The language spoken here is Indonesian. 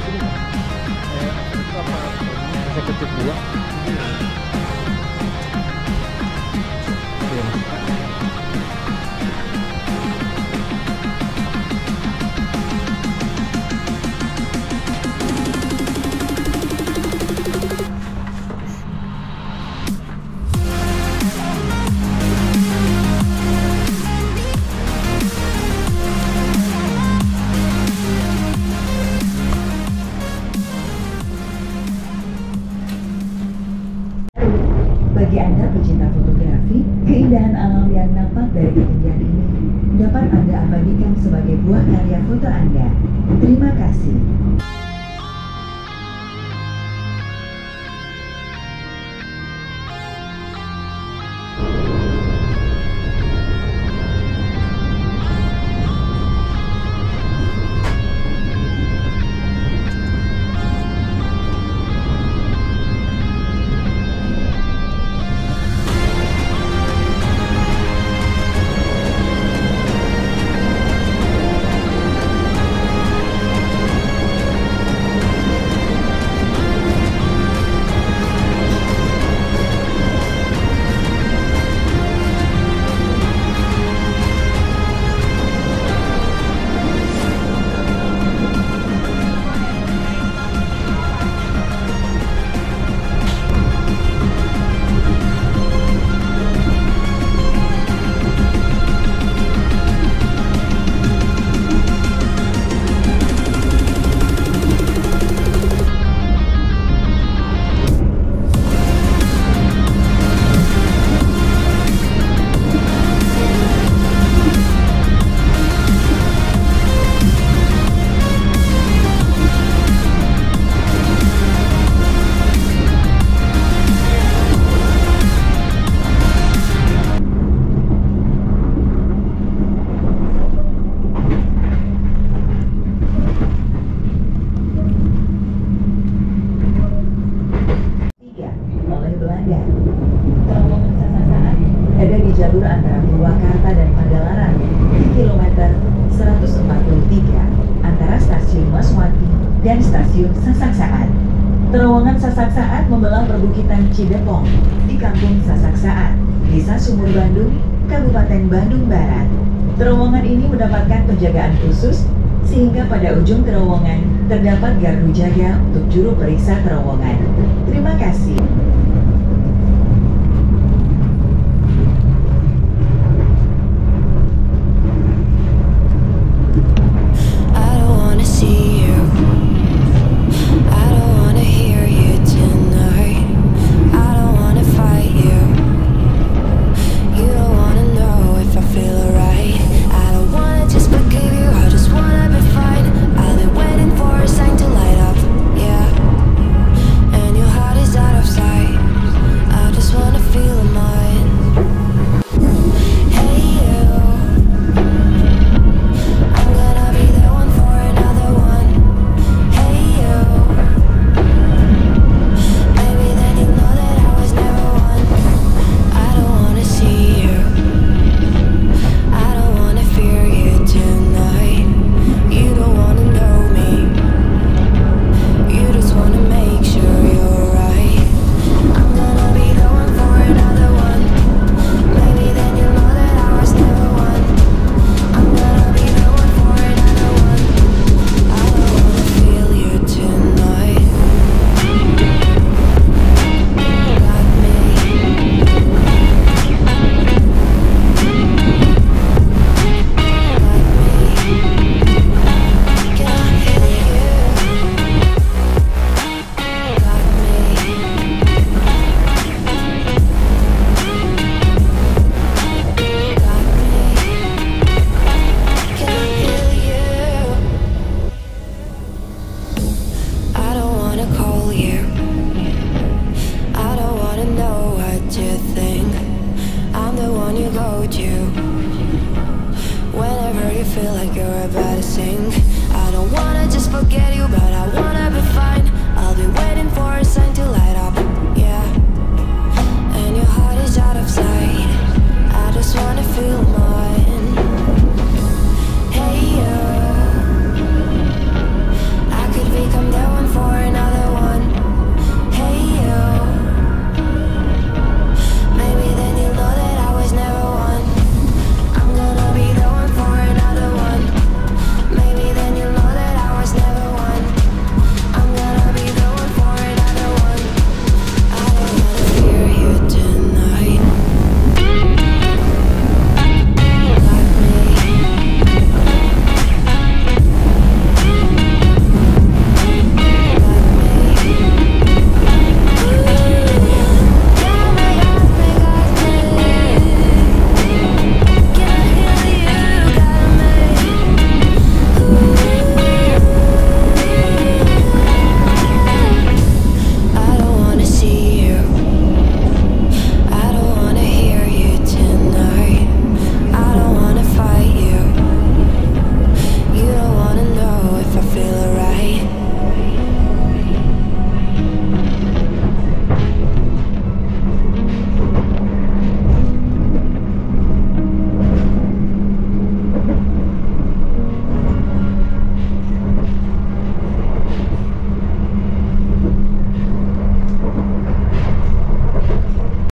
Saya ketik dua. Bagi Anda pecinta fotografi, keindahan alam yang nampak dari ketinggian ini dapat Anda abadikan sebagai buah karya foto Anda. Terima kasih. Terowongan Sasaksaan ada di jalur antara Purwakarta dan Padalarang di kilometer 143 antara stasiun Maswati dan stasiun Sasaksaan. Terowongan Sasaksaan membelah perbukitan Cidepong di Kampung Sasaksaan, Desa Sumur Bandung, Kabupaten Bandung Barat. Terowongan ini mendapatkan penjagaan khusus sehingga pada ujung terowongan terdapat gardu jaga untuk juru periksa terowongan. Terima kasih.